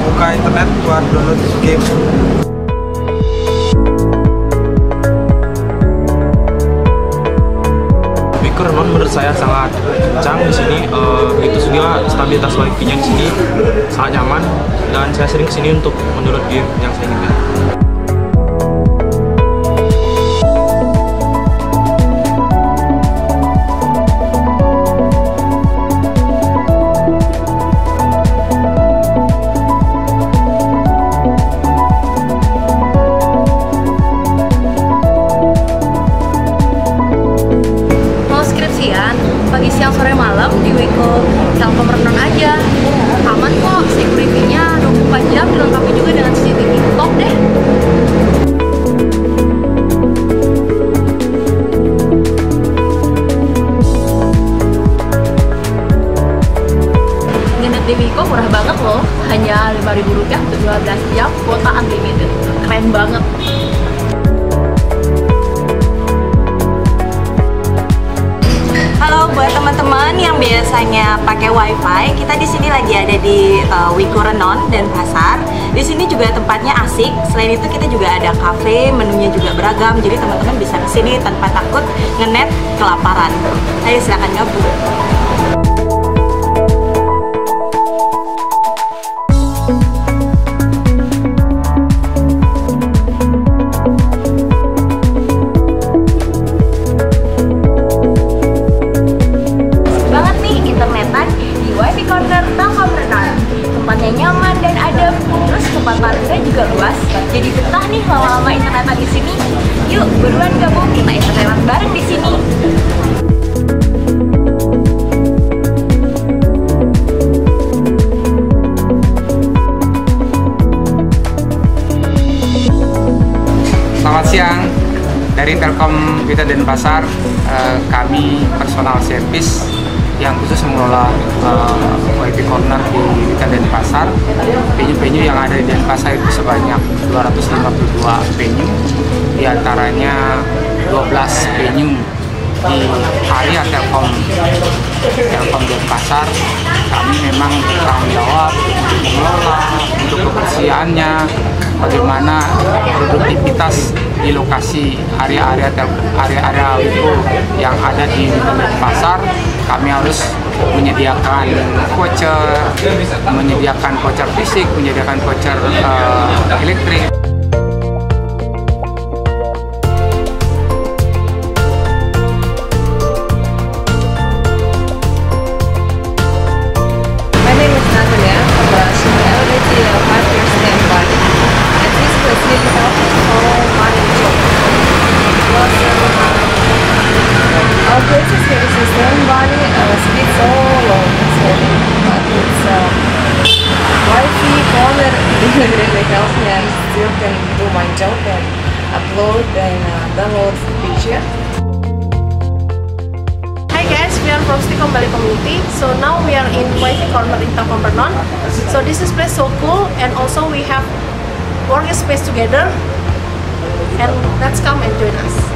buka internet buat download game. WiiCoreNon menurut saya sangat kencang di sini. Begitu juga stabilitas wifi-nya di sini sangat nyaman, dan saya sering kesini untuk mendownload game yang saya inginkan. Pagi, siang, sore, malam di Wiko Telkomrenon aja. Aman kok, security-nya 24 jam, dilengkapi juga dengan CCTV. Top deh. Ngenet di Wiko murah banget loh, hanya Rp5.000 untuk 12 jam, kuota unlimited. Keren banget. Halo buat teman-teman yang biasanya pakai WiFi, kita di sini lagi ada di WiiCoreNon dan Pasar. Di sini juga tempatnya asik. Selain itu kita juga ada cafe, menunya juga beragam. Jadi teman-teman bisa ke sini tanpa takut ngenet kelaparan. Ayo silakan gabung. Tempatnya nyaman dan adem, terus kesempatannya juga luas. Jadi betah nih lama-lama internetan di sini. Yuk, buruan gabung, kita internetan bareng di sini. Selamat siang, dari Telkom Wita Denpasar. Kami personal service yang khusus mengelola WiFi corner di Wita Denpasar. Venue-venue yang ada di Denpasar itu sebanyak 252 venue, diantaranya 12 venue di area Telkom Denpasar. Kami memang bertanggung jawab untuk mengelola, untuk kebersihannya, bagaimana produktivitas di lokasi area-area Wiko yang ada di Denpasar. Kami harus menyediakan voucher fisik, menyediakan voucher elektrik. My name is Natalia from Russia. I already 5 years standby. And this facility offers all money jobs. Our places here is the same money, speeds all on but it's Wi-Fi corner really helps me, and still can do my job and upload and download picture. Hi guys, we are from Stikom Bali Community. So now we are in Wi-Fi corner in Telkomrenon. So this is place so cool, and also we have working space together. And let's come and join us.